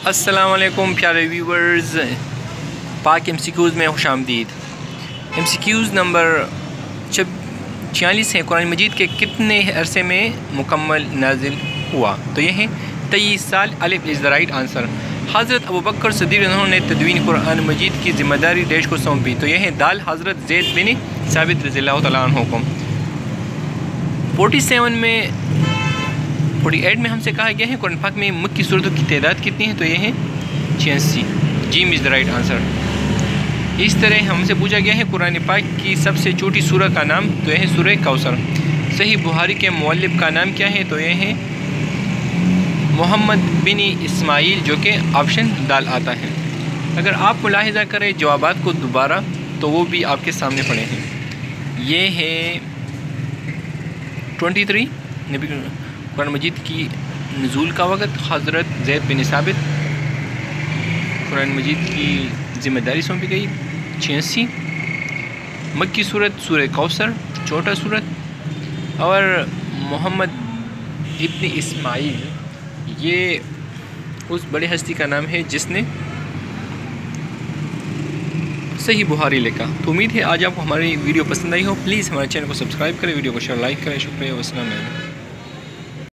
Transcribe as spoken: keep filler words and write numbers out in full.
السلام علیکم پیارے ویورز، پاک ایم سی کیوز میں خوش آمدید۔ ایم سی کیوز نمبر چھیالیس ہے، قرآن مجید کے کتنے عرصے میں مکمل نازل ہوا؟ تو یہ ہے تیئیس سال۔ الف از دا رائٹ آنسر۔ حضرت ابو بکر صدیق انہوں نے تدوین قرآن مجید کی ذمہ داری ڈیش کو سونپی؟ تو یہ ہے دال حضرت زید بن ثابت رضی اللہ تعالیٰ عنہ کو۔ فورٹی سیون میں فورٹی ایٹ میں ہم سے کہا گیا ہے قرآن پاک میں مکی صورتوں کی تعداد کتنی ہے؟ تو یہ ہے چھیاسی۔ جیم از دا رائٹ آنسر۔ اس طرح ہم سے پوچھا گیا ہے قرآن پاک کی سب سے چھوٹی سورہ کا نام؟ تو یہ ہے سورہ کوثر۔ صحیح بخاری کے مؤلف کا نام کیا ہے؟ تو یہ ہے محمد بن اسماعیل، جو کہ آپشن دال آتا ہے۔ اگر آپ ملاحظہ کریں جوابات کو دوبارہ تو وہ بھی آپ کے سامنے پڑے ہیں۔ یہ ہے ٹوئنٹی تھری نبی قرآن مجید کی نزول کا وقت، حضرت زید بن ثابت قرآن مجید کی ذمہ داری سونپی گئی، چھیاسی۔ مکی صورت سورہ کوثر، چھوٹا صورت، اور محمد ابن اسماعیل یہ اس بڑے ہستی کا نام ہے جس نے صحیح بخاری لکھا۔ تو امید ہے آج آپ کو ہماری ویڈیو پسند آئی ہو۔ پلیز ہمارے چینل کو سبسکرائب کریں، ویڈیو کو شیئر لائک کریں۔ شکریہ، والسلام علیکم۔